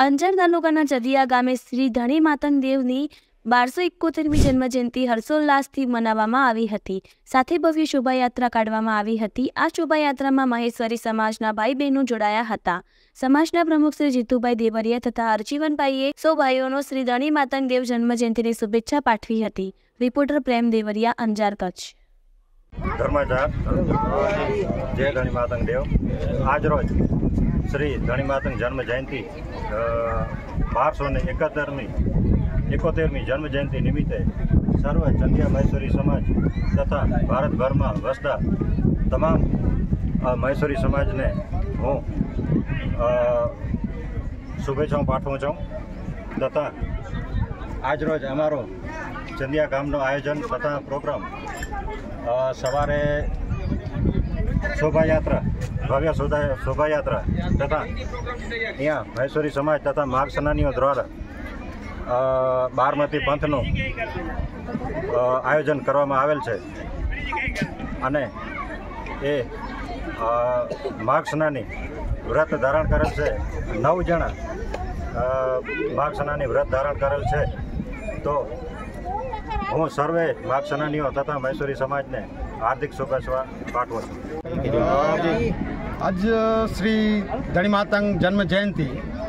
અંજાર તાલુકાના ચદિયા ગામે શ્રી ધણી માતંગ દેવની 1271મી જન્મજયંતિ હર્ષોલ્લાસથી મનાવવામાં આવી હતી। સાથે ભવ્ય શોભાયાત્રા કાઢવામાં આવી હતી। આ શોભાયાત્રામાં મહેશ્વરી સમાજના ભાઈ બહેનો જોડાયા હતા। સમાજના પ્રમુખ શ્રી જીતુભાઈ દેવરિયા તથા હરજીવનભાઈએ સૌ ભાઈઓનો શ્રી ધણી માતંગ દેવ જન્મજયંતિની શુભેચ્છા પાઠવી હતી। રિપોર્ટર પ્રેમ દેવરિયા, અંજાર, કચ્છ। ધર્મજાત જય ધણી માતંગ દેવ। આજ રોજ શ્રી ધણી માતંગ જન્મ જયંતિ 1271મી જન્મ જયંતિ નિમિત્તે સર્વ ચંદિયા મહેશ્વરી સમાજ તથા ભારતભરમાં વસતા તમામ મહેશ્વરી સમાજને હું શુભેચ્છાઓ પાઠવું છું। તથા આજ રોજ અમારો ચંદિયા ગામનો આયોજન તથા પ્રોગ્રામ સવારે શોભાયાત્રા, ભવ્ય શોભાયાત્રા તથા અહીંયા મહેશ્વરી સમાજ તથા માર્ગ સેનાનીઓ દ્વારા બારમતી પંથનું આયોજન કરવામાં આવેલ છે અને એ માર્ગ સેનાની વ્રત ધારણ કરેલ છે। 9 જણા માર્ગ સેનાની વ્રત ધારણ કરેલ છે। તો હું સર્વે માર્ગ સેનાનીઓ તથા મહેશ્વરી સમાજને હાર્દિક શુભેચ્છા પાઠવું છું। આજ શ્રી ધણી માતંગ જન્મ જયંતિ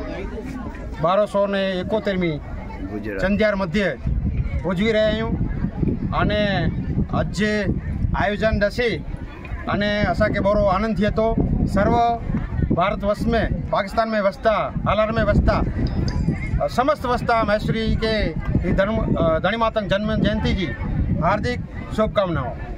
1271મી ચંદ્યાર મધ્યે ઉજવી રહ્યા हूँ અને आज जे आयोजन दसी अने असा के बड़ो आनंद थी तो सर्व भारतवर्ष में, पाकिस्तान में वसता, हालार में वसता समस्त वसता महेश्वरी के धणी मातंग जन्म जयंती की हार्दिक शुभकामनाओं।